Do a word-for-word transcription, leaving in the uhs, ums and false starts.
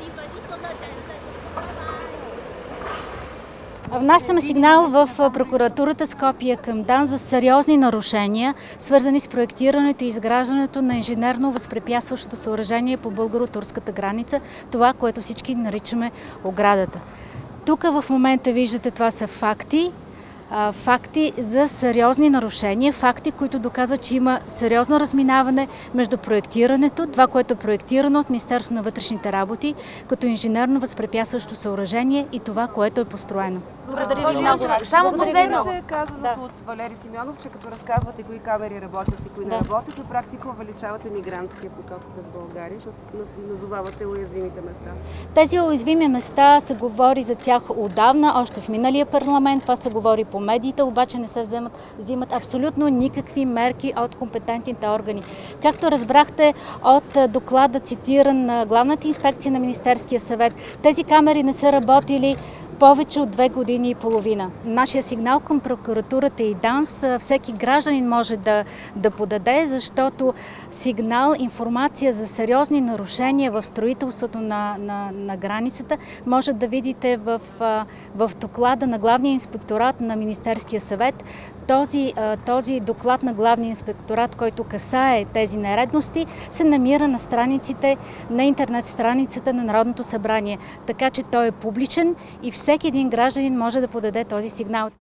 Внасяме сигнал в прокуратурата Скопие към ДАНС за сериозни нарушения, свързани с проектирането и изграждането на инженерно възпрепятстващото съоръжение по българо-турската граница, това, което всички наричаме оградата. Тук в момента виждате, това са факти. Факти за сериозни нарушения, факти, които доказват, че има сериозно разминаване между проектирането, това, което е проектирано от Министерството на вътрешните работи, като инженерно възпрепятстващо съоръжение и това, което е построено. Благодаря ви много. Само последното е казаното да. от Валери Симеонов, че като разказвате кои камери работят и кои да. не работят, на практика увеличавате мигрантския поток през България, защото назовавате уязвимите места. Тези уязвими места се говори за тях отдавна, още в миналия парламент, това се говори по медиите, обаче не се вземат, взимат абсолютно никакви мерки от компетентните органи. Както разбрахте от доклада, цитиран на Главната инспекция на Министерския съвет, тези камери не са работили повече от две години и половина. Нашия сигнал към прокуратурата и ДАНС всеки гражданин може да, да подаде, защото сигнал, информация за сериозни нарушения в строителството на, на, на границата може да видите в, в доклада на Главния инспекторат на Министерския съвет. Този, този доклад на Главния инспекторат, който касае тези нередности, се намира на страниците, на интернет страницата на Народното събрание. Така че той е публичен и всеки един гражданин може да подаде този сигнал.